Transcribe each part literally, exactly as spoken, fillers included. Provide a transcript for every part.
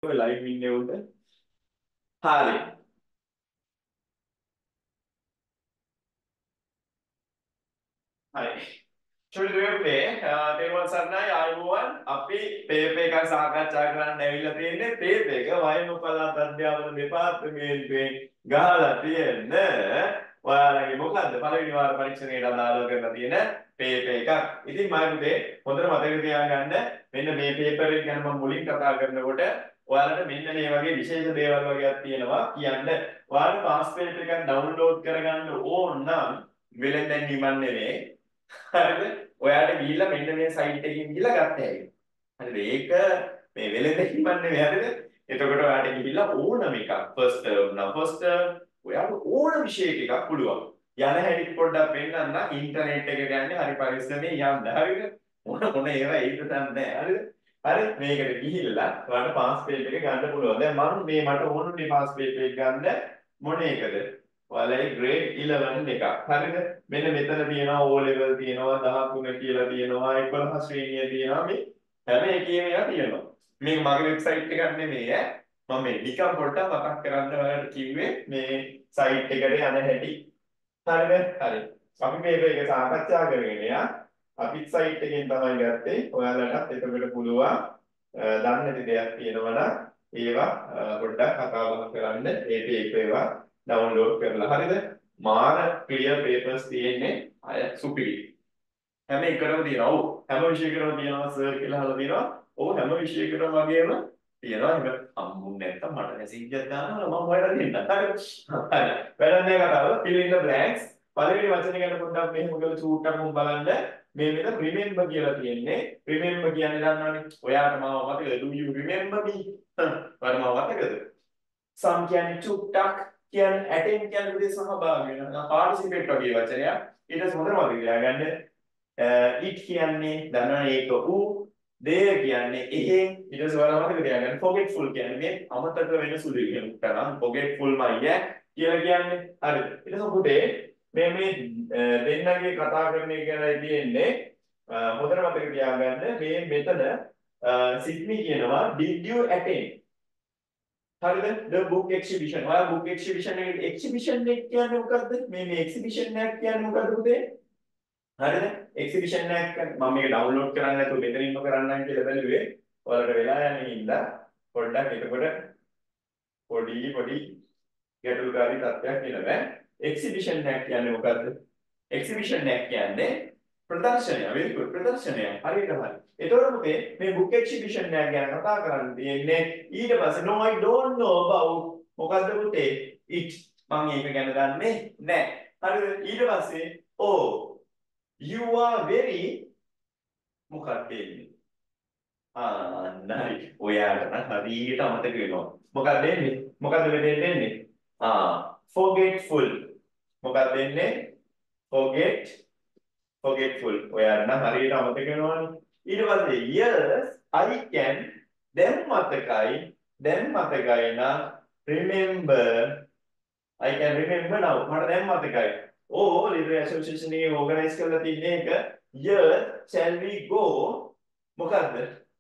live ඉන්නේ උන්ට. හරි. හරි. චුටි දෙවියනේ තේරුවන් සරණයි ආයුබෝවන් අපි පේපර් එකක් සාකච්ඡා කරන්න ඇවිල්ලා තියෙන්නේ පේපර් එක වයඹ පළාත් අධ්‍යාපන දෙපාර්තමේන්තුවෙන් ගහලා තියෙන ඔයාලගේ මොකද්ද පළවෙනි වාර පරීක්ෂණයට අදාළව කරලා තියෙන පේපර් එකක්. ඉතින් මම පුතේ හොඳට මතක තියාගන්න මෙන්න මේ පේපර් එක ගැන මම මුලින් කතා කරනකොට ඔයාලට මෙන්න මේ වගේ විශේෂ දේවල් වගේක් තියෙනවා කියන්න. ඔයාලා පාස් පේපර් එකක් ඩවුන්ලෝඩ් කරගන්න ඕන නම් වෙලෙන් දැන් නිමන් නෙමෙයි. හරිද? ඔයාට ගිහිල්ලා මෙන්න මේ සයිට් එකකින් ගිහිල්ලා ගන්න හැකියි. හරිද? ඒක මේ වෙලෙන් නිමන් නෙමෙයි හරිද? එතකොට ඔයාට ගිහිල්ලා ඕනම එකක් ෆස්ට් ටර්ම් නම් ෆස්ට් ටර්ම් ඔයාට ඕන විෂයක එකක් පුළුවන්. යන හැටි පොඩ්ඩක් පෙන්නන්න ඉන්ටර්නෙට් එකට යන්නේ හරි පරිස්සමෙන් යන්න. හරිද? මොන මොන ඒවා ඒකද නැහැ. හරිද? හරි මේකට ගිහිල්ලා ඔයාලට පාස් පේපර් එක ගන්න පුළුවන්. දැන් මම මේ මට ඕනුනේ පාස් පේපර් එක ගන්න මොන එකද? ඔයාලගේ grade eleven එකක්. හරිද? මෙන්න මෙතන තියෙනවා O level තියෙනවා දහතුන කියලා තියෙනවා එකොළහ ශ්‍රේණිය තියෙනවා මේ හැම එකේම ඒවා තියෙනවා. මේක මගේ වෙබ්සයිට් එකක් නෙමෙයි ඈ. මම මේ නිකන් පොඩ්ඩක් මතක් කරන්න ඔයාලට කිව්වේ මේ සයිට් එකට යන හැටි. හරිද? හරි. අපි මේක එක සාකච්ඡා කරගෙන යා අපිත් සයිට් එකෙන් තමයි ගත්තේ. ඔයාලටත් එතකොට පුළුවන් දන්නේ නැති දෙයක් තියෙනවා නම් ඒවා පොඩ්ඩක් කතා බහ කරන්න ඒ පේපර් ඒවා ඩවුන්ලෝඩ් කරලා. හරිද? මාර ක්ලියර් පේපර්ස් තියෙන්නේ අය සුපිරි. හැම එකටම තියෙනවා. ඔව් හැම විෂයකටම තියෙනවා සර් කියලා අහලා තියෙනවා. ඔව් හැම විෂයකටම වගේම තියෙනවා. ඒක හම්බුනේ නැත්තම් මට මැසේජ් එකක් දානවා මම හොයලා දෙන්නම්. හරිද? හරි. වැඩක් නැහැ කතාව. fill in the blanks. පළවෙනි වචනේ ගැන පොඩ්ඩක් මෙහෙම කරලා චූට්ටක් උන් බලන්න. මේ මෙතන remember කියලා තියෙන්නේ. remember කියන්නේ දන්නවනේ. ඔයාට මාව මතකද? do you remember me? ඔයාට මාව මතකද? some කියන්නේ චූට්ටක් කියන්නේ attend කියන්නේ උදේ සහභාගී වෙනවා. participate වගේ වචනයක්. ඊට පස්සේ හොඳට මතක තියාගන්න. it කියන්නේ දන්නවනේ ඒක ඌ. they කියන්නේ එහෙන්. ඊට පස්සේ ඔයාලා මතක තියාගන්න. forgetful කියන්නේ මේ අමතක වෙන සුළු කියන තරම් forgetful මයිය කියලා කියන්නේ. හරිද? ඊට පස්සේ පුතේ මේ මේ දෙන්නගේ කතා කරන එක ගැනයි තියෙන්නේ. හොඳට මතක තියාගන්න මේ මෙතන සිඩ්නි කියනවා did you attend? හරිද? the book exhibition. ඔයා book exhibition එකේ exhibition එක කියන්නේ මොකද්ද? මේ මේ exhibition එක කියන්නේ මොකද්ද පුතේ? හරිද? exhibition එක මම මේක download කරන්න නැතුව මෙතනින්ම කරන්නම් කියලා බැලුවේ. ඔයාලට වෙලා යන්නේ ඉඳලා පොඩ්ඩක් එතකොට පොඩි පොඩි ගැටලුකාරී තත්ත්වයක් එනවා. exhibition එක කියන්නේ මොකද්ද? exhibition එක කියන්නේ ප්‍රදර්ශනය. very good ප්‍රදර්ශනය. හරියට හරි. එතකොට පුතේ මේ book exhibition එක ගැන කතා කරන්න තියෙන්නේ ඊට පස්සේ no I don't know about මොකද්ද පුතේ? it මම ඒක ගැන දන්නේ නැහැ. හරිද? ඊට පස්සේ oh you are very මොකක්ද එන්නේ? ආ නරි. ඔයාලට නම් හරියට අමතක වෙනවා. මොකක්ද එන්නේ? මොකද්ද මෙතෙන් එන්නේ? ආ forgetful. මොකක්ද එන්නේ? forget forgetful. ඔයාලට නම් හරියට අමතක වෙනවනේ. ඊට පස්සේ yes I can දැන් මතකයි දැන් මතකයි නම් remember I can remember now මට දැන් මතකයි. ඕ library association එකේ organize කරලා තියෙන එක yes shall we go මොකද්ද?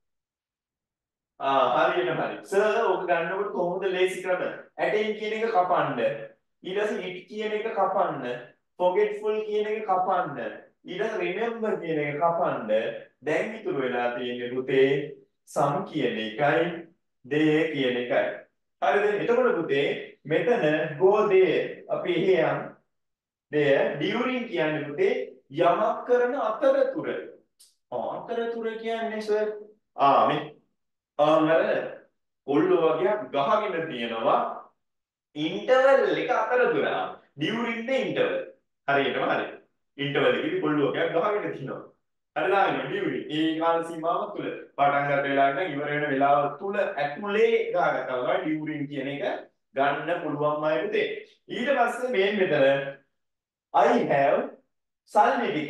ආ හරියට හරි. සර් ඔක ගන්නකොට කොහොමද ලේසි ක්‍රම? attend කියන එක කපන්න. ඊට පස්සේ it කියන එක කපන්න. forgetful කියන එක කපන්න. ඊට පස්සේ remember කියන එක කපන්න. දැන් ඉතුරු වෙලා තියෙන්නේ පුතේ some කියන එකයි they කියන එකයි. හරිද? එතකොට පුතේ මෙතන go there අපි එහෙ යන් there during කියන්නේ පුතේ යමක් කරන අතරතුර. අතරතුර කියන්නේ සර් ආ මේ අර කොල්ලෝ වගේ ගහගෙන තියෙනවා ඉන්ටර්වල් එක අතරතුර. during the interval. හරියටම හරි. ඉන්ටර්වල් එකේදී කොල්ලෝ වගේ ගහගෙන තියෙනවා. හරිලාගෙන during ඒ කාල සීමාව තුල පටන් ගන්න වෙලාවට නම් ඉවර වෙන වෙලාව තුල ඇතුලේ ගහගත්තා වගේ during කියන එක ගන්න පුළුවන් අය පුතේ. ඊට පස්සේ මේ මෙතන I have සල්ලි ටික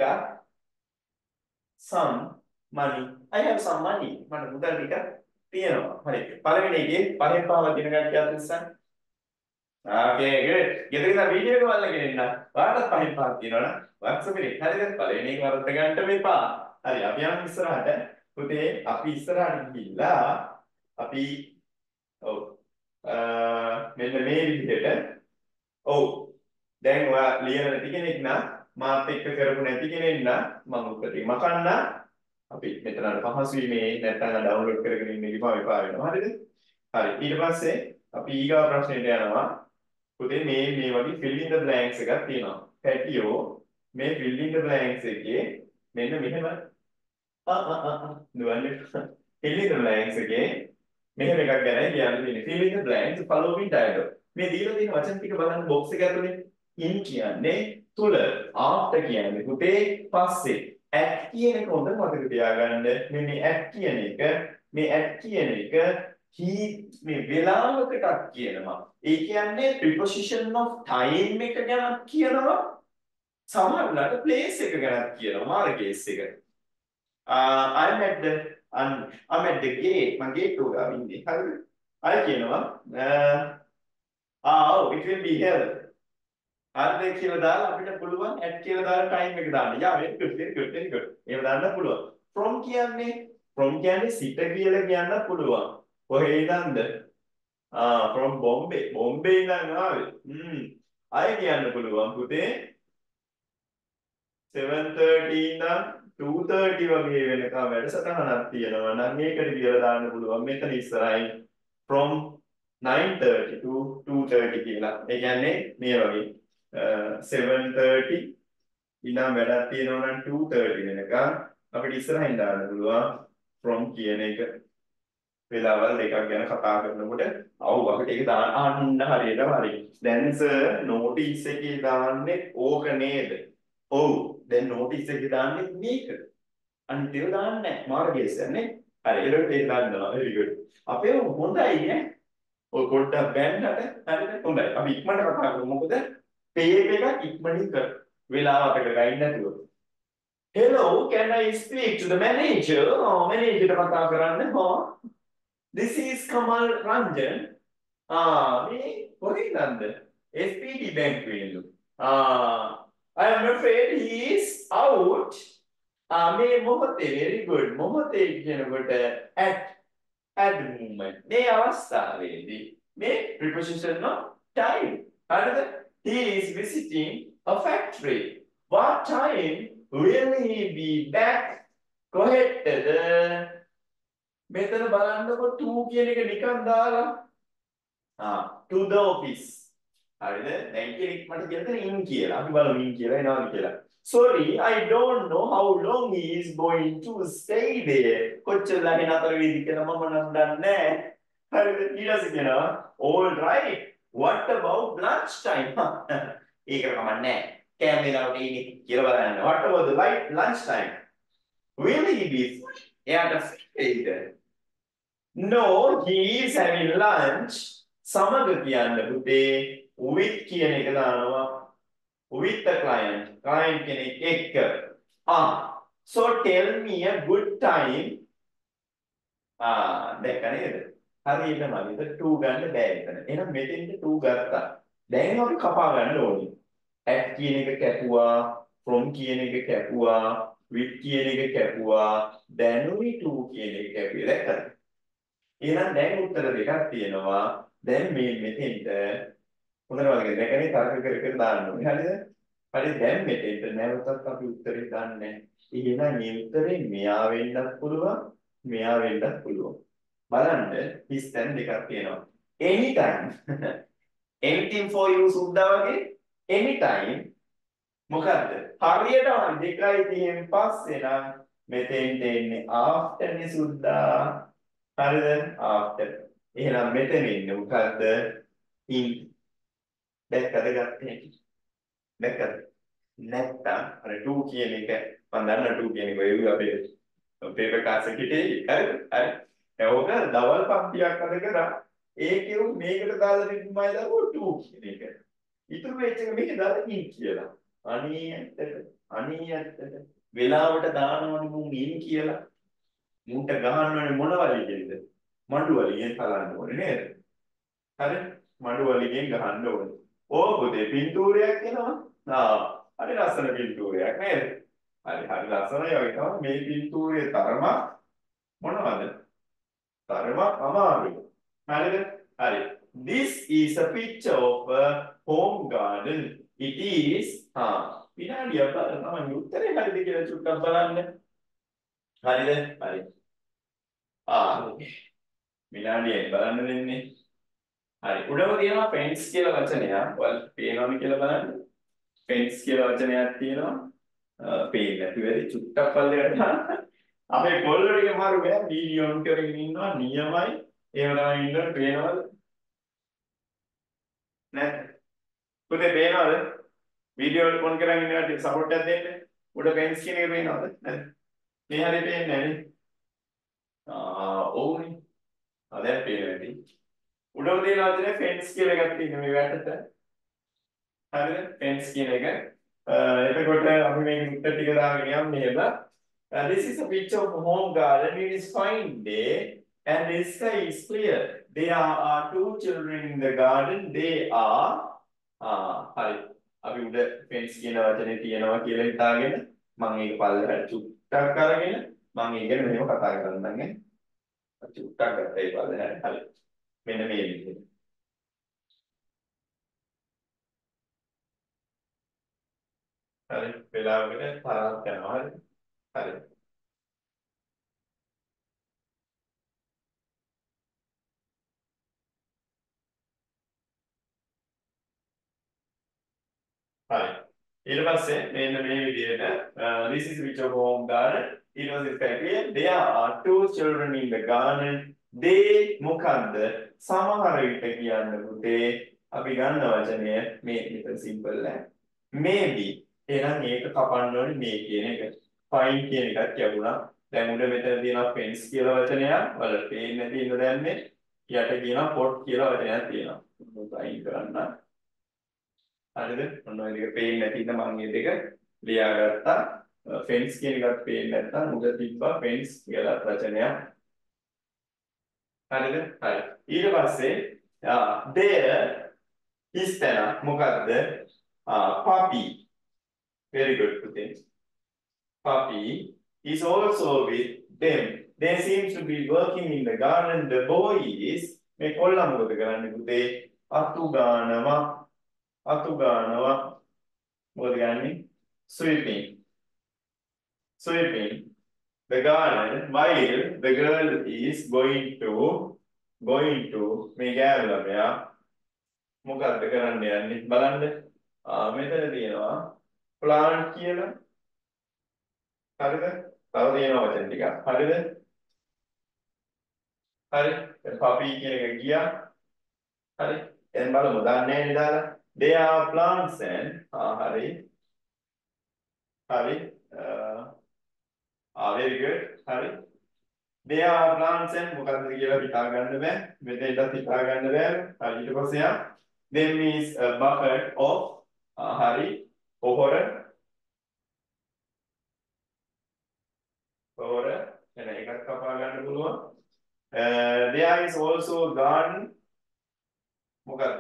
some money. I have some money. මට මුදල් ටික තියෙනවා. හරි. පළවෙනි එකේ පහෙන් පහව දින ගන්න යාත් ඉස්සන්. Okay good. ගෙදර ඉඳන් වීඩියෝ එක බලලා ගෙනින්න. ඔයාලට පහෙන් පහක් තියෙනවනම් WhatsApp එකේ. හරිද? පළවෙනි එක වරද්ද ගන්න මෙපා. හරි අපි යමු ඉස්සරහට. පුතේ අපි ඉස්සරහට ගිහිල්ලා අපි ඔව් මෙන්න මේ විදිහට ඔව් දැන් ඔයා ලියන නැති කෙනෙක් නම් මාත් එක්ක කරපු නැති කෙනෙක් නම් මම උපරිම කන්න අපි මෙතන පහසුයි මේ නැත්නම් ඩවුන්ලෝඩ් කරගෙන ඉන්න ඉපා විපා වෙනවා හරිද හරි ඊට පස්සේ අපි ඊගා ප්‍රශ්නෙට යනවා පුතේ මේ මේ වගේ fill in the blanks එකක් තියෙනවා පැටියෝ මේ fill in the blanks එකේ මෙන්න මෙහෙම ආ ආ ආ දුවන්නේ fill in the blanks එකේ මෙහෙම එකක් ගැනයි කියන්න තියෙන්නේ fill in the blanks following dialogue මේ දීලා තියෙන වචන ටික බලන්න box එක ඇතුලේ in කියන්නේ තුල after කියන්නේ පුතේ පස්සේ at කියන එක හොඳ මතක තියාගන්න මේ මේ at කියන එක මේ at කියන එක he මේ වේලාවකටත් කියනවා ඒ කියන්නේ preposition of time එක ගැන කියනවා සමහරවිට place එක ගැන කියනවා මාර්ගයේස් එක uh, I'm at the I'm, I'm at the gate මම gate එක ගාව ඉන්නේ හරිද අය කියනවා uh, oh it will be here හරිද කියලා දාලා අපිට පුළුවන් at කියලා දාලා time එක දාන්න යා very good very good very good ඒව දාන්න පුළුවන් from කියන්නේ from කියන්නේ සිට කියලා කියන්න පුළුවන් කොහේ ඉඳන්ද ආ from Bombay Bombay ඉඳන් ආවේ හ්ම් අය කියන්න පුළුවන් පුතේ seven thirty ඉඳන් two thirty වගේ වෙනකම් වැඩසටහනක් තියෙනවා නම් ඒකට කියලා දාන්න පුළුවන් මෙතන ඉස්සරහින් from nine thirty to two thirty කියලා ඒ කියන්නේ මේ වගේ seven thirty ඉඳන් වැඩක් තියෙනවා නම් two thirty වෙනකම් අපිට ඉස්සරහින් දාන්න පුළුවන් from කියන එක වෙලාවල් දෙකක් ගැන කතා කරනකොට අවු අපිට ඒක දාන්න අන්න හරියටම හරි. දැන් සර් notice එකේ දාන්නේ ඕක නේද? ඔව්. දැන් notice එකේ දාන්නේ මේක. අනිත් ඒවා දාන්නේ නැහැ. මාර්ගයේස් යන්නේ. හරි. ඒකට ඒක දාන්නවා. very good. අපේ හොඳයි නේ. ඔය පොඩ්ඩක් බැන්නට හරිද? හොඳයි. අපි ඉක්මනට කතා කරමු. මොකද පේජ් එකක් ඉක්මනින් කර. වෙලාවකට ගයින් නැතුව. Hello, can I speak to the manager? Oh, manager කතා කරන්න. හා This is Kamal Ranjan. Ah, me? Korinand. S P D Bank Windu. Ah, I am afraid he is out. Ah, me Mohote, very good. Mohote කියනකොට at at the moment. මේ අවස්ථාවේදී මේ preposition of time. හරිද? He is visiting a factory. What time will he be back? කොහෙටද? මෙතන බලන්නකො to කියන එක නිකන් දාලා ආ to the office හරිද දැන් කෙනෙක් මට කියලා දෙන in කියලා අපි බලමු in කියලා එනවාද කියලා sorry I don't know how long he is going to stay there කොච්චර ළඟ නතර වෙයිද කියලා මම නම් දන්නේ නැහැ හරිද ඊළඟට කියනවා all right what about lunch time ඒක කමන්නේ කෑම වේලාවට ඉන්නේ කියලා බලන්න what about the light lunch time will he be එයාට එයිද No, he is having lunch. සමග කියන්න පුතේ with කියන එක දානවා with the client. client කෙනෙක් එක්ක. Ah, so tell me a good time. Ah, දැක්ක නේද? හරියටම විතර to ගන්න බෑ එතන. එහෙනම් මෙතෙන්ට to ගත්තා. දැන් අපි කපා ගන්න ඕනේ. at කියන එක කැපුවා, from කියන එක කැපුවා, with කියන එක කැපුවා, දැනුයි to කියන එක කැපුවේ. දැක්කද? එහෙනම් දැන් උත්තර දෙකක් තියෙනවා. දැන් මේ මෙතෙන්ට හොඳට වගේ දැකනේ තර්ක කර කර දාන්න ඕනේ. හරිද? හරි දැන් මෙතෙන්ට නැවතත් අපි උත්තරේ දාන්නේ. එහෙනම් මේ උත්තරේ මෙයා වෙන්නත් පුළුවන්, මෙයා වෙන්නත් පුළුවන්. බලන්න හිස්තැන් දෙකක් තියෙනවා. anytime anything for you සුද්දා වගේ anytime මොකද්ද? හරියටම දෙකයි තියෙන පස්සේ නම් මෙතෙන්ට එන්නේ after නේ සුද්දා. හරිද after එහෙනම් මෙතන ඉන්නේ මොකද්ද in දැක්කද ගත්තේ දැක්කද නැත්තම් අර to කියන එක මම දන්න to කියන එක ඒ අපේ පේපර් ක්ලාස් එකේ හරි හරි ඒක දවල් පන්තියක් අද කරා ඒකේ උ මේකට දාලා තිබ්බමයි දාපුව to කියන එක ඉතුරු වෙච්ච එක මේක දාලා in කියලා අනේ ඇත්තට අනේ ඇත්තට වෙලාවට දානවනේ මුන් in කියලා මුන්ට ගහන්නවනේ මොන වලිගෙන්ද? මඩු වලිගෙන් කලන්න ඕනේ නේද? හරි? මඩු වලිගෙන් ගහන්න ඕනේ. ඕ පුතේ පින්තූරයක් එනවා. ආ, හරි ලස්සන පින්තූරයක් නේද? හරි හරි ලස්සනයි වගේ තමයි මේ පින්තූරයේ තරම මොනවද? තරම අමාරුයි. හරිද? හරි. This is a picture of a home garden. It is ආ විනාඩියක් බලන්න තමයි උත්තරේ හරිද කියලා චුට්ටක් බලන්න. හරිද? හරි. ආ විනාඩියක් බලන්න දෙන්නේ. හරි. උඩම තියෙනවා fence කියලා වචනයක්. ඔයාලට පේනවද කියලා බලන්න. fence කියලා වචනයක් තියෙනවා. පේන්නේ නැති වෙයි චුට්ටක් පල්ලෙකට දාන්න. අපේ කොල්ලෝ ටික මාරු වෙන වීඩියෝ ඔන් කරගෙන ඉන්නවා නියමයි. එහෙම තමයි ඉන්නකොට පේනවද? නැත්නම් පුතේ පේනවද? වීඩියෝ ඔන් කරගෙන ඉන්නකොට සපෝට් එකක් දෙන්න. උඩ fence කියන එක පේනවද? නැත්නම් මේ හරියට පේන්නේ නැහැ නේ. ආ ඕනේ. ආ දැන් පේනවා ඇති. උඩම තියෙන වචනේ fence කියලා එකක් තියෙනවා මේ වැටට. හරිද? fence කියන එක. එතකොට අපි මේක උත්තර ටික දාගෙන යමු මෙහෙම. Uh, this is a picture of a home garden. It is fine day and the sky is clear. There are two children in the garden. They are ah හරි. අපි උඩ fence කියන වචනේ තියෙනවා කියලා හිතාගෙන මම ඒක පල්ලෙහාට චුට්ටක් අරගෙන මම ඉගෙන මෙහෙම කතා කරන්නම් නේ. චුට්ටක් ගත්තා ඒ පල්ලෙහාට. හරි. මෙන්න මේ විදිහට. හරි. වෙලාවකට තරහක් යනවා. හරි. හරි. හරි. ඊට පස්සේ මෙන්න මේ විදිහට this is which of home garden it was clear there are two children in the garden they මොකද්ද සමහර විට කියන්න පුතේ අපි ගන්න වචනය මේ විතර සිම්පල් නෑ maybe එහෙනම් මේක කපන්න ඕනේ මේ කියන එක fine කියන එකක් කියවුණා දැන් උඩ මෙතන තියෙනවා fence කියලා වචනයක් වලට පේන්නේ නැති ඉන්න දැන්නේ යට කියනවා pot කියලා වචනයක් තියෙනවා මොකක් අයින් කරන්න හරිද? ඔන්න ඔය දෙක පේන්නේ නැති ඉඳ මම මේ දෙක ලියාගත්තා. fence කියන එකත් පේන්නේ නැත්නම් උඩ තිබ්බා fence කියලා වචනයක්. හරිද? හරි. ඊට පස්සේ there is තැන මොකද්ද? puppy. Very good පුතේ. Puppy is also with them. They seem to be working in the garden. The boy is මේ කොල්ලා මොකද කරන්නේ පුතේ? අතු ගානවා. අතු ගානවා මොකද ගන්නේ sweeping sweeping the garden while the girl is going to going to මේ ගෑනු ළමයා මොකද්ද කරන්න යන්නේ බලන්න ආ මෙතන තියෙනවා plant කියලා හරිද තව තියෙනවා වචන ටිකක් හරිද හරි puppy කියන එක ගියා හරි දැන් බලමු දන්නේ නැහැ දාලා They are plants and ah hari hari uh, ah very good hari they are plants and මොකක්ද කියලා හිතා ගන්න බෑ මෙතෙන්ට හිතා ගන්න බෑ හරි ඊට පස්සේ යා then is a bucket of ah hari පොහොර පොහොර එන එකක් කපා ගන්න පුළුවන් uh, there is also garden මොකක්ද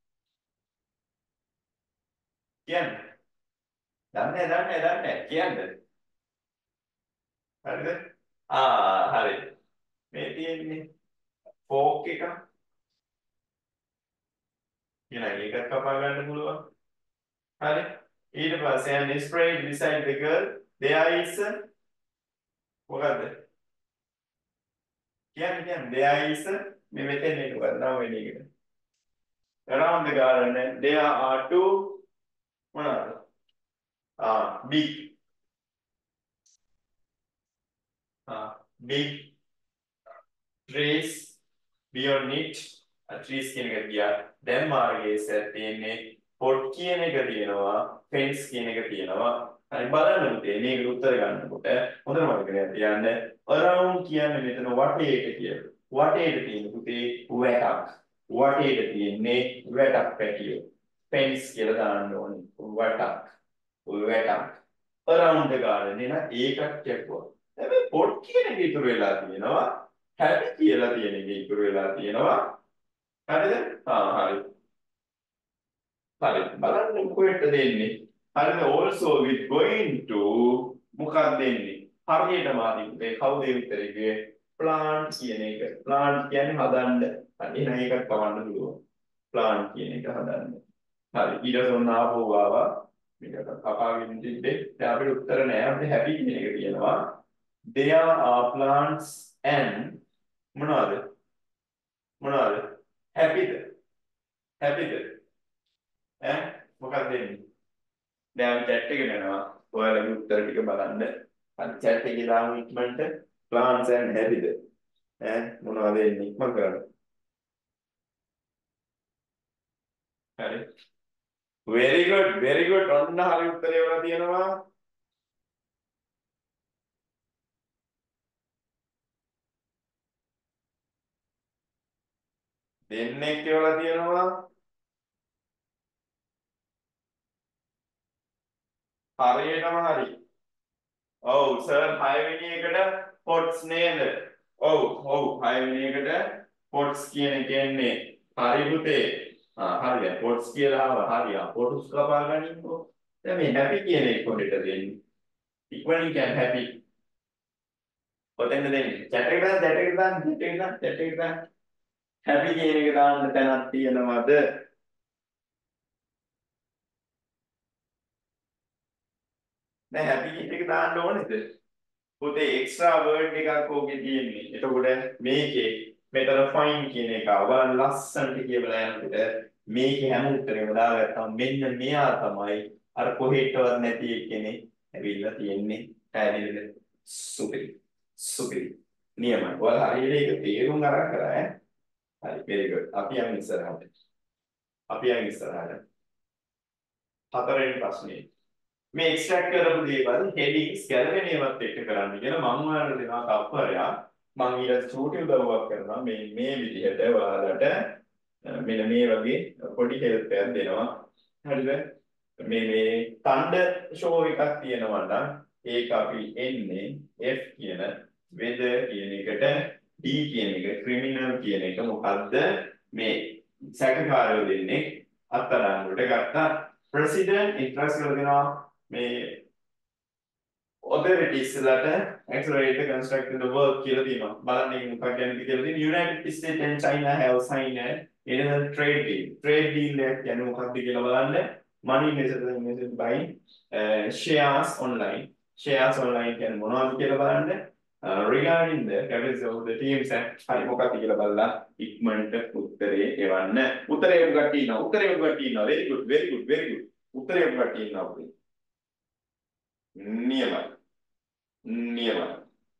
කියන්නේ දන්නේ දන්නේ දන්නේ කියන්නේ හරිද ආ හරි මේ තියෙන්නේ ෆෝක් එක කියන එකක් කපා ගන්න පුළුවන් හරි ඊට පස්සේ and sprayed beside the girl there is මොකද්ද කියන්නේ කියන්නේ there is මේ මෙතන එක වදනා වෙන්නේ එකට around the garden and there are two මොනවාද ආ big ආ big trees beyond it trees කියන එක ගියා දැන් මාර්ගයේ ඉස්සර තියෙන්නේ pot කියන එක තියෙනවා fence කියන එක තියෙනවා හරි බලන්න උතේ මේක උත්තර ගන්නකොට හොඳට මතක තියාගන්න around කියන්නේ මෙතන වටේට කියන වටේට තියෙන පුතේ වැටක් වටේට තියෙන්නේ වැටක් පැටියෝ fence කියලා දාන්න ඕනේ වටක් වැටක් around the garden එන ඒකක් කියපුවා හැබැයි pot කියන එක ඉතුරු වෙලා තියෙනවා have කියලා තියෙන එක ඉතුරු වෙලා තියෙනවා හරිද ආ හරි හරි බලන්න කොහෙට දෙන්නේ හරිද also with going to මොකක්ද දෙන්නේ හරියටම ආදී මේ කවුද විතරේ plant කියන එක plant කියන්නේ හදන්න හරි එහෙනම් ඒකත් කවන්න පුළුවන්. ප්ලාන්ට් කියන එක හදන්න. හරි ඊට පස්සේ ඔන්න ආපහු ආවා. මේක කපාගෙන තිබ්බේ. දැන් අපිට උත්තර නෑ. අපිට හැපි කියන එක තියෙනවා. There are plants and මොනවද? මොනවද? happyද? happyද? ඈ මොකක්ද දෙන්නේ? දැන් chat එකට යනවා. ඔයාලගේ උත්තර ටික බලන්න. අර chat එකේ දාමු ඉක්මනට plants and happyද? ඈ මොනවද එන්නේ? ඉක්මන් කරන්න. හරි. very good very good ඔන්න හරි උත්තරේ වල තියෙනවා. දෙන්නෙක් කියලා තියෙනවා. හරියටම හරි. ඔව් සර් හය වෙනි එකට පොට්ස් නේද? ඔව් ඔව් හය වෙනි එකට පොට්ස් කියන එක එන්නේ. හරි පුතේ. ආ හරි දැන් පොට්ස් කියලා ආවා. හරි ආ පොට්ස් කපා ගනින්නකෝ. දැන් මේ හැපි කියන එක කොහෙටද දෙන්නේ? ඉක්මනින් කියන්න හැපි. කොතෙන්ද දෙන්නේ? chat එකට දාන්න chat එකට දාන්න chat එකට දාන්න chat එකට දාන්න. හැපි කියන එක දාන්න තැනක් තියෙනවද? දැන් හැපි කියන එක දාන්න ඕනේද? පුතේ එක්ස්ට්‍රා වර්ඩ් එකක් ඕකේ තියෙන්නේ. එතකොට මේකේ මෙතන ෆයින් කියන එක ඔයාලා ලස්සනට කියවලා යනකොට මේකේ හැම උත්තරේම දාගත්තාම මෙන්න මෙයා තමයි අර කොහෙටවත් නැති එකනේ ඇවිල්ලා තියෙන්නේ. පැහැදිලිද? සුපිරි. සුපිරි. නියමයි. ඔයාලා හරියට ඒක තේරුම් අරන් කරා ඈ. හරි very good. අපි යමු ඉස්සරහට. අපි යමු ඉස්සරහට. හතරවෙනි ප්‍රශ්නේ. මේ එක්ස්ට්‍රැක්ට් කරපු දේවල් හෙඩින්ග්ස් ගැලවෙන ඒවත් එක්ක කරන්න කියලා මම ඔයාලට දෙනවා තප්පරයක්. මම ඊට චූටි උදව්වක් කරනවා මේ මේ විදිහට ඔයාලට මෙන්න මේ වගේ පොඩි හෙල්ප් එකක් දෙනවා. හරිද? මේ මේ තණ්ඩ ෂෝ එකක් තියෙනවා නම් ඒක අපි එන්නේ F කියන weather කියන එකට D කියන එක criminal කියන එක මොකද්ද මේ සැකකාරයෝ දෙන්නේ අත්අඩංගුවට ගත්තා. president interest කරලා දෙනවා මේ authorities ලට accelerate the construct the work කියලා තියෙනවා. බලන්න මේක මොකක්ද කියන්නේ කියලා තියෙනවා. United States and China have signed a trade deal. Trade deal එක කියන්නේ මොකක්ද කියලා බලන්න. Money measured by uh, shares online. Shares online කියන්නේ මොනවද කියලා බලන්න. Uh, regarding the capacity of the teams හරි මොකක්ද කියලා බලලා ඉක්මනට උත්තරේ එවන්න. උත්තරේ උගට ඉන්නවා. උත්තරේ උගට ඉන්නවා. very good very good very good. උත්තරේ උගට ඉන්නවා. නියමයි. නියමයි.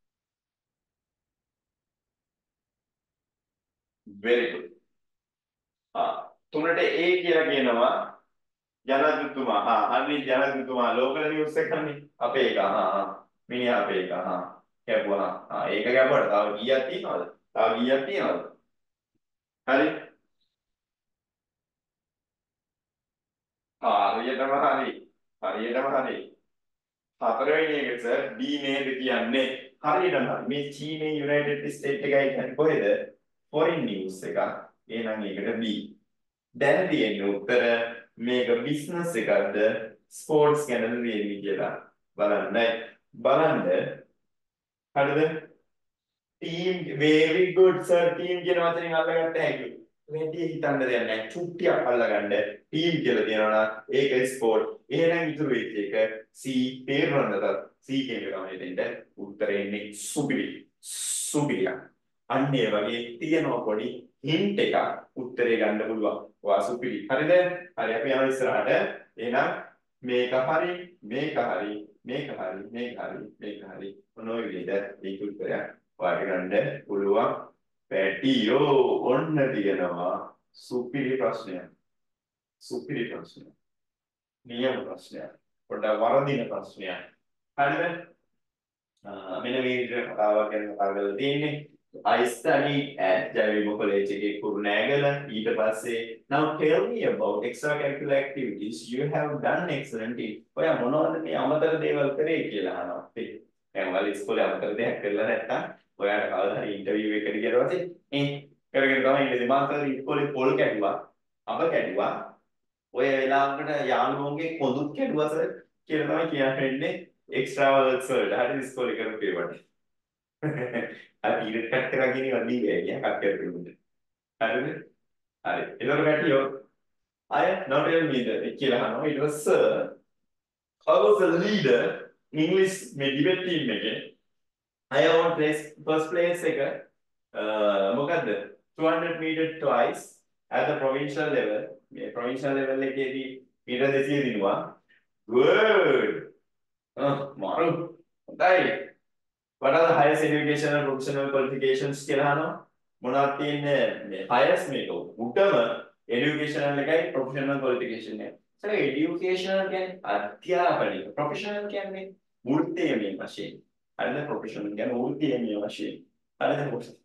very good. ආ තුනට A කියලා කියනවා ජනාධිපතිතුමා. ආ අනිත් ජනාධිපතිතුමා ලෝකල් නිවුස් එකනේ. අපේ එක. ආ ආ. මිනිහා අපේ එක. ආ. කැපුවා. ආ ඒක කැපුවට තව කීයක් තියනවද? තව කීයක් තියනවද? හරි. හරියටම හරි. හරියටම හරි. හතරවෙනි එක සර් D නේද කියන්නේ. හරියටම හරි. මේ චීනේ යුනයිටඩ් ස්ටේට් එකයි කියන්නේ කොහෙද? foreign news එකක්. එහෙනම් ඒකට B. දැන් තියෙන උත්තර මේක බිස්නස් එකක්ද ස්පෝර්ට්ස් ගැනද තියෙන්නේ කියලා බලන්න. බලන්න. හරිද? team very good sir team කියන වචنين අල්ලගත්ත හැකි. වැඩි හිතන්න දෙයක් නැහැ. චුට්ටියක් අල්ලගන්න. team කියලා තියෙනවා නම් ඒක ස්පෝර්ට්. එහෙනම් ඉතුරු වෙච්ච එක C තේරුණාද? C කියන එක තමයි දෙන්න. උත්තරේ එන්නේ සුපිරි. සුපිරිය. අන්න ඒ වගේ තියෙනවා පොඩි හින්ට් එකක් උත්තරේ ගන්න පුළුවන්. වා සුපිරි. හරිද? හරි අපි යනවා ඉස්සරහට. එහෙනම් මේක හරි, මේක හරි, මේක හරි, මේක හරි, මේක හරි. මොන ඔය විදිහට මේක උත්තරයක් වාට ගන්න පුළුවන්. පැටියෝ ඔන්න තියෙනවා සුපිරි ප්‍රශ්නයක්. සුපිරි ප්‍රශ්නයක්. නියම ප්‍රශ්නයක්. පොඩ්ඩක් වරදින ප්‍රශ්නයක්. හරිද? මෙන්න මේ විදිහට කතාවක් ගැන කතා කරලා තියෙන්නේ. I studied at Jaiva College එකේ කුරුණෑගල. ඊට පස්සේ now tell me about extracurricular activities you have done excellent. ඔයා මොනවද මේ අමතර දේවල් කරේ කියලා අහනවා. දැන් ඔයාලා ඉස්කෝලේ අමතර දෙයක් කරලා නැත්තම් ඔයාට කවදා හරි ඉන්ටර්විව් එකකට ගියලා පස්සේ ඒ කරගෙන තමයි ඉන්නේ. මාතර ඉස්කෝලේ පොල් කැඩුවා, අබ කැඩුවා. ඔය වෙලාවකට යාළුවෝගේ කොඳුත් කැඩුවා සර් කියලා තමයි කියන්නේ එක්ස්ට්‍රා වර්ක්ස් වලට. හරි ඉස්කෝලේ කරපු ඒවට. අපි ඉරට කට් කරගෙන ඉවදී ගියා කට් කරපු හරිද? හරි. ඒතර ගැටියෝ I now tell me the කියලා අහනවා. ඊට පස්සේ sir, I was the leader English මේ debate team එකේ. I won place first place එක uh, මොකද්ද? two hundred meter twice at the provincial level. මේ provincial level එකේදී මීටර් දෙසිය දිනුවා. Good. Oh, මාරු. හොඳයි. What are the highest educational professional qualifications කියලා අහනවා. මොනවද තියෙන්නේ මේ highest මේක උඩම educational එකයි professional qualification එක. So educational කියන්නේ අධ්‍යාපනික, professional කියන්නේ වෘත්තීය වශයෙන්. හරිද? professional කියන්නේ වෘත්තීය වශයෙන්. හරිද?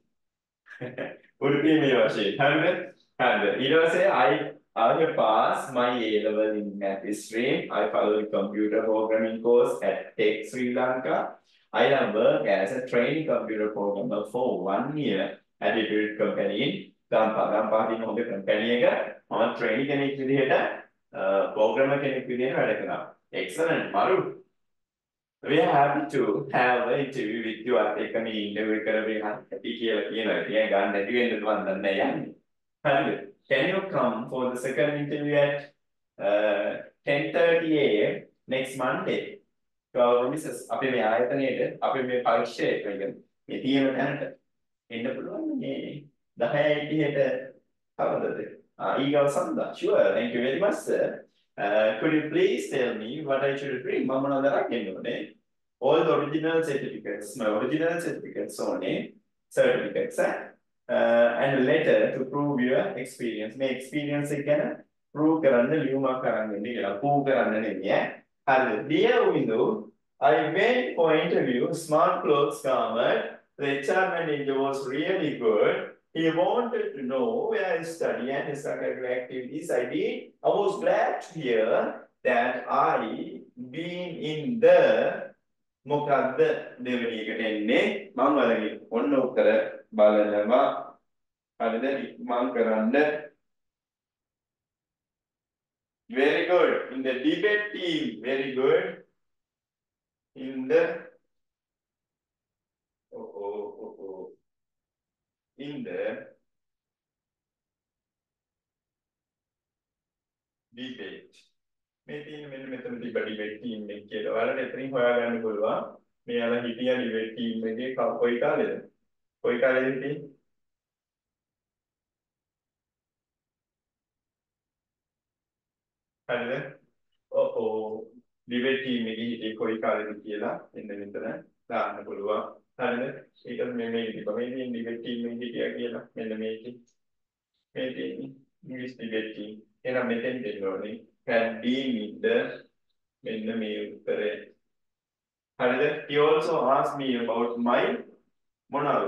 වෘත්තීය වශයෙන්. හරිද? හරිද? ඊට පස්සේ I I passed my A level in math stream. I followed computer programming course at Tech Sri Lanka. I have worked as a training computer programmer for one year at a build company in Gampa. Gampa කියන හොඳ company එක මම training කෙනෙක් විදිහට programmer කෙනෙක් විදිහට වැඩ කරනවා. Excellent මරු. We are happy to have an interview with you at එක මේ interview කරගෙන happy කියලා කියනවා. ඉතින් ගන්න නැති වෙන්න මම දන්නේ යන්නේ. හරිද? Can you come for the second interview at uh, ten thirty a m next Monday? To our premises. අපේ මේ ආයතනයේට අපේ මේ පරීක්ෂය එක මේ තියෙන තැනට එන්න පුළුවන් මේ දහයයි තිහට කවදද? ආ ඊගව සඳහා. Sure. Thank you very much sir. Uh, could you please tell me what I should bring? මම මොනවද රකින්න ඕනේ? All the original certificates. My original certificates only. Certificates. Eh? Uh, and a letter to prove your experience. My experience එක ගැන prove කරන්න ලියුමක් කරන්න ඉන්නේ කියලා. prove කරන්න නෙමෙයි ඈ. හරිද? Dear Windu, I went for interview, smart clothes garment. The H R manager was really good. He wanted to know where I study and his extracurricular activities I did. I was glad to hear that I been in the මොකද්ද දෙවෙනි එකට එන්නේ මම වලගේ ඔන්න උත්තර බලනවා හරිද මම කරන්න very good in the debate team very good in the oh oh oh oh in the debate මේ තියෙන මෙන්න මෙතන තිබ්බ debate team එක කියලා. ඔයාලට එතනින් හොයාගන්න පුළුවන්. මේ අර හිටිය debate team එකේ කොයි කාලෙද? කොයි කාලෙද හිටියේ? හරිද? ඔව් ඔව්. debate team එකේ හිටියේ කොයි කාලෙද කියලා මෙන්න මෙතන දාන්න පුළුවන්. හරිද? ඒක මේ මේ තිබ්බ මේ debate team එකේ හිටියා කියලා මෙන්න මේකේ. මේ තියෙන්නේ English debate team. එහෙනම් මෙතෙන් දෙන්න ඕනේ. Had been in the මෙන්න මේ උත්තරේ. හරිද? He also asked me about my මොනවාද?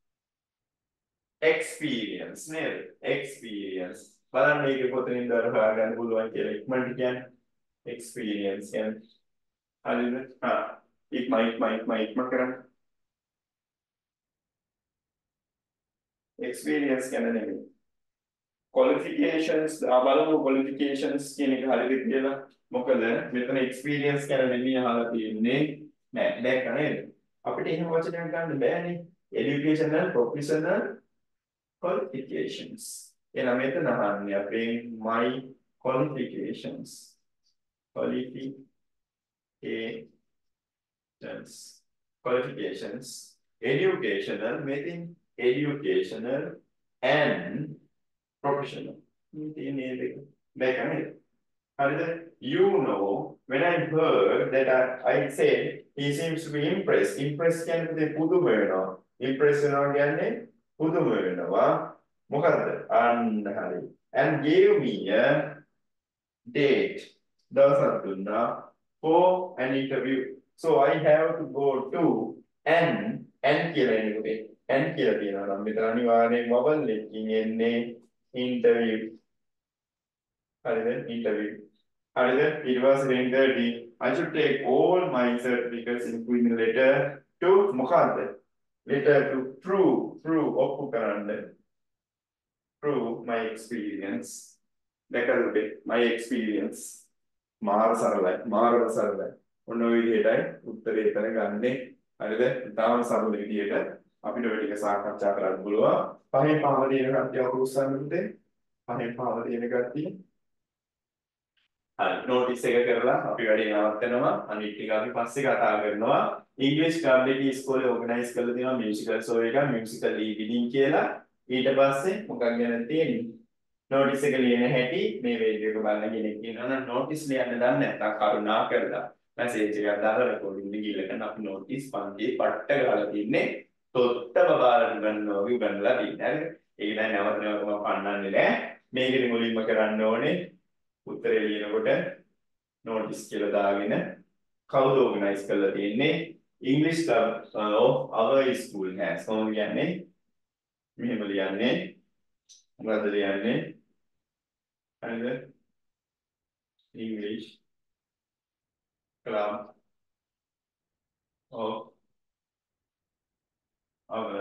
experience නේද? experience. බලන්න මේක කොතනින්ද අර හොයාගන්න පුළුවන් කියලා ඉක්මනට කියන්නේ experience කියන්නේ. හරිද? හා ඉක්ම ඉක්ම ඉක්ම ඉක්ම කරන්න. experience කියන්නේ නෙමෙයි. qualifications බලමු qualifications කියන එක හරියද කියලා. මොකද මෙතන experience කියන නෙමෙයි අහලා තියෙන්නේ නෑ දැක්ක නේද අපිට එහෙම වචනයක් ගන්න බෑනේ educational professional qualifications එන මෙතන අහන්නේ අපේ my qualifications qualifications qualifications educational meaning educational and professional මේ දැක්ක නේද you know, when I heard that I, I said he seems to be impressed. Impressed කියන්නේ පුදුම වෙනවා. Impressed වෙනවා කියන්නේ පුදුම වෙනවා. මොකද්ද? අන්න හරි. And gave me a date. දවසක් දුන්නා for an interview. So I have to go to and and කියලා එන්නේ. and කියලා කියනවා නම් මෙතන අනිවාර්යෙන් vowel එකකින් එන්නේ interview. හරිද? interview. Hariද? It was ten thirty. I should take all my certificates including the letter to මොකද්ද? letter to prove prove ඔප්පු කරන්න. prove my experience. දැකලා my experience. මාර සරලයි. මාර සරලයි. ඔන්න ඔය විදිහටයි උත්තරේ එතන ගන්නෙ. හරිද? තාම සරල විදිහට අපිට ඔය ටික සාකච්ඡා කරන්න පුළුවන්. පහෙන් පහව තියෙන කට්ටිය අපු උස්සන්නට පහෙන් පහව තියෙන කට්ටිය. හරි නෝටිස් එක කරලා අපි වැඩේ නවත්තනවා. අනිත් ටික අපි පස්සේ කතා කරනවා. ඉංග්‍රීසි ක්ලබ් එකේ ඉස්කෝලේ ඕගනයිස් කරලා තියෙනවා මියුසිකල් ෂෝ එකක් මියුසිකල් ලීඩින් කියලා. ඊට පස්සේ මොකක් ගැනද තියෙන්නේ? නෝටිස් එක ලියන හැටි මේ වීඩියෝ එක බලන කෙනෙක් ඉන්නවා නම් නෝටිස් ලියන්න දන්නේ නැත්නම් කරුණා කරලා මැසේජ් එකක් දාලා රෙකෝඩින් එක ගිහලා කරන අපි නෝටිස් පන්තියේ පට්ට ගාලා තින්නේ තොත්ත බබාලා ගන්නවා වගේ ගන්නලා තින්නේ හරිද ඒක දැන් නැවත නැවත මම පන්නන්නේ නෑ මේකෙදි මුලින්ම කරන්න ඕනේ උත්තරේ ලියනකොට නෝටිස් කියලා දාගෙන කවුද ඕගනයිස් කරලා තින්නේ English club of our school has කොහොමද කියන්නේ මෙහෙම ලියන්නේ මොකද්ද ලියන්නේ and the English club of our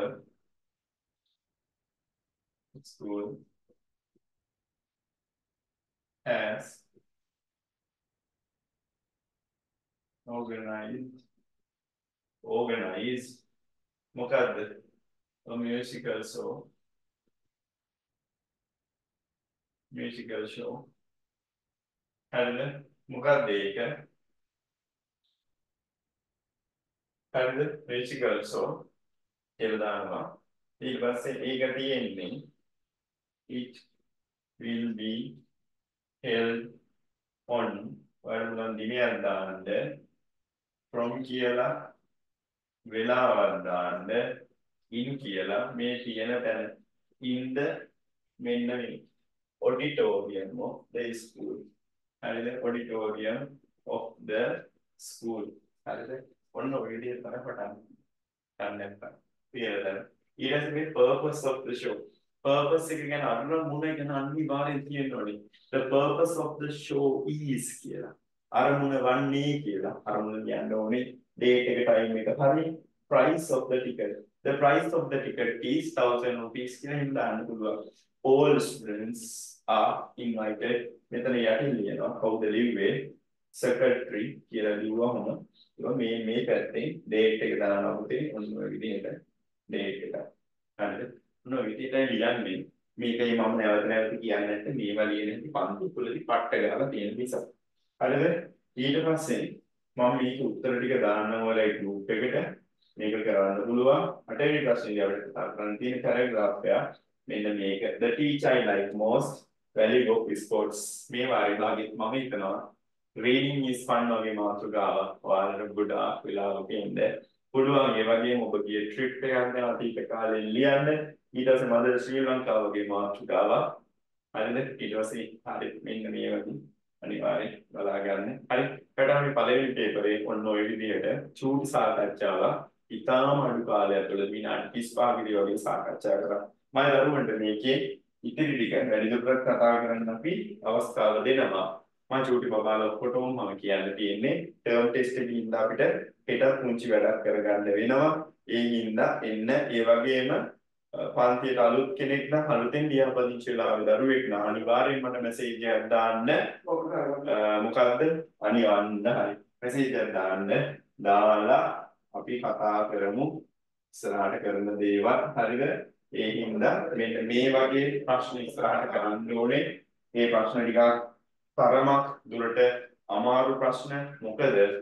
school has organized organized මොකද්ද a musical show musical show හරිද මොකක්ද ඒක හරිද musical show කියලා දානවා ඊට පස්සේ ඒක තියෙන්නේ it will be held on වරුණ දිනයක් දාන්න from කියලා වෙලාවක් දාන්න in කියලා මේ තියෙන තැන in the මෙන්න මේ auditorium of the school හරිද auditorium of the school හරිද ඔන්න ඔය විදිහට තමයි පටන් ගන්න නැත්නම් පියලා ඊට පස්සේ purpose of the show purpose එක ගැන අරුණ මුණ ගැන අනිවාර්යෙන් තියෙන්න ඕනේ the purpose of the show is කියලා අරමුණ වන්නේ කියලා අරමුණ කියන්න ඕනේ date එක time එක හරි price of the ticket the price of the ticket is one thousand rupees කියලා හින්දා දාන්න පුළුවන් all students are invited මෙතන යටින් ලියනවා කවුද ලිව්වේ secretary කියලා ලිව්වහම ඒක මේ මේ පැත්තේ date එක දානවා පුතේ ඔන්න ඔය විදිහට date එක හරිද ඔන්න ඔය විදිහට ලියන්නේ මේකයි මම නැවත නැවත කියන්නේ නැත්නම් මේවා ලියන හැටි පන්ති තුලදී පට්ට ගහලා තියෙන නිසා හරිද ඊට පස්සේ මම මේක උත්තර ටික දාන්න ඕනේ group එකට මේක කරන්න පුළුවන් අටවෙනි ප්‍රශ්නේ අපිට කතා කරන්න තියෙන පැරග්‍රාෆ් එක මෙන්න මේක the teacher I like most value of sports මේ වාරේ භාගෙත් මම හිතනවා reading is fun වගේ මාතෘකාව ඔයාලට ගොඩාක් වෙලාවක ඉන්න පුළුවන් ඒ වගේම ඔබ ගිය trip එකක් යන අතීත කාලේ ලියන්න ඊට පස්සේ මම ශ්‍රී ලංකාව වගේ මාතෘකාව හරිද ඊට පස්සේ හරි මෙන්න මේ වගේ අනිවාර්යෙන් බලා ගන්න හරි ඊට අපි පළවෙනි පේපරේ ඔන්න ඔය විදිහට චූටි සාකච්ඡාවක් ඉතාම අඩු කාලයක් තුළ විනාඩි තිස් පහක විතර වගේ සාකච්ඡා කරා මම දරුවන්ට මේකේ ඉතිරි ටික වැඩිදුරටත් කතා කරන්න අපි අවස්ථාව දෙනවා මම චූටි බබාලා ඔක්කොටම මම කියන්න තියෙන්නේ ටර්ම් ටෙස්ට් එකේ ඉඳලා අපිට හෙටත් පුංචි වැඩක් කරගන්න වෙනවා ඒ හින්දා එන්න ඒ වගේම පන්තියට අලුත් කෙනෙක් නම් අලුතෙන් ලියාපදිංචි වෙලා ආව දරුවෙක් නම් අනිවාර්යෙන් මට මැසේජ් එකක් දාන්න මොකද්ද අනිවාර්යෙන් හරි මැසේජ් එකක් දාන්න දාලා අපි කතා කරමු ඉස්සරහට කරන දේවල් හරිද ඒ හින්දා මෙන්න මේ වගේ ප්‍රශ්න ඉස්සරහට කරන්න ඕනේ මේ ප්‍රශ්න ටිකක් තරමක් දුරට අමාරු ප්‍රශ්න මොකද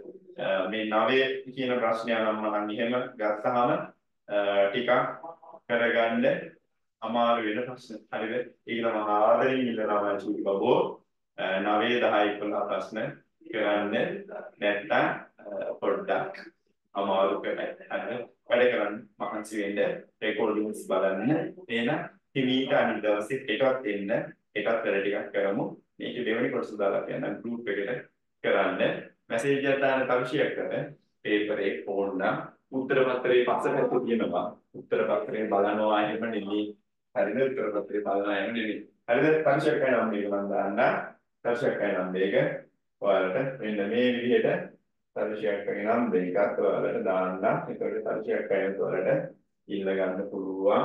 මේ නවය කියන ප්‍රශ්නය නම් මම එහෙම ගත්තාම ටිකක් කරගන්න අමාරු වෙන ප්‍රශ්න හරිද ඒක තමයි ආදරෙන් ඉල්ලනවා මම චූටි බබෝ නවය දහ ඉක්කොළහ ප්‍රශ්න කරන්න නැත්නම් පොඩ්ඩක් අමාරු කරයි හරිද වැඩ කරන්න මහන්සි වෙන්න රෙකෝඩින්ග්ස් බලන්න එන හිමීට අනිත් දවසේ හෙටත් එන්න හෙටත් වැඩ ටිකක් කරමු මේක දෙවෙනි කොටස දාලා කියන්න ගෲප් එකට කරන්න මැසේජ් එකක් දාන්න තවශයක් කර පේපරේ ඕන්න උත්තර පත්‍රයේ පස්සට තියෙනවා උත්තර පත්‍රය බලනවා එහෙම නෙමෙයි හරිද උත්තර පත්‍රය බලනවා එහෙම නෙමෙයි හරිද තවශයක් කරනවා මේක මම දාන්න තවශයක් කරනවා මේක ඔයාලට මෙන්න මේ විදිහට තවශයක් කරනම් දෙකක් ඔයාලට දාන්න ඒකට තවශයක් කරනකොට ඔයාලට ඉල්ල ගන්න පුළුවන්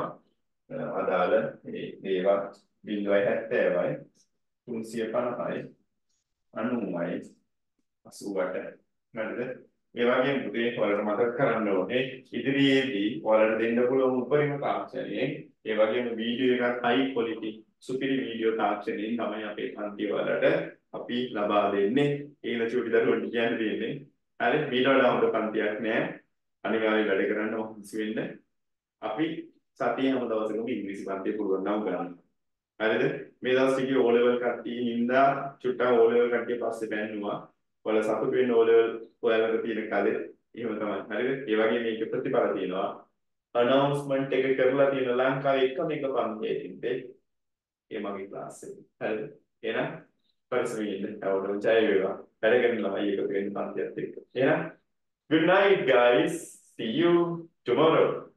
අදාළ මේ දේවල් බිංදුවයි හැත්තෑවයි තුන්සිය පනහයි අනූමයි අසූවට හරිද ඒ වගේම පුතේ ඔයාලට මතක කරන්න ඕනේ ඉදිරියේදී ඔයාලට දෙන්න පුළුවන් උපරිම තාක්ෂණයෙන් ඒ වගේම වීඩියෝ එකක් high quality සුපිරි වීඩියෝ තාක්ෂණයෙන් තමයි අපේ පන්ති වලට අපි ලබා දෙන්නේ. ඒන චූටි දරුවන්ට කියන්න දෙන්නේ. හරි මීට වඩා හොඳ පන්තියක් නෑ. අනිවාර්යයෙන් වැඩ කරන්න ඔහොමසි වෙන්න. අපි සතියේ හැම දවසකම ඉංග්‍රීසි පන්තිය පුළුවන් නම් ගන්න. හරිද? මේ දවස් ටිකේ O level කට්ටිය හින්දා චුට්ටක් O level කට්ටිය පස්සේ පැන්නුවා. ඔයාලා සතුටු වෙන්න O level ඔයාලට තියෙන කාලේ එහෙම තමයි. හරිද? ඒ වගේ මේක ප්‍රතිඵල තියෙනවා. announcement එක කරලා තියෙන ලංකාවේ එකම එක පන්තියේ තිබ්බේ ඒ මගේ ක්ලාස් එක. හරිද? එහෙනම් පරිස්සමින් ඉන්න. අවුරුදු ජය වේවා. වැඩ කරන ළමයි එකතු වෙන්න පන්තියත් එක්ක. එහෙනම් good night guys. See you tomorrow.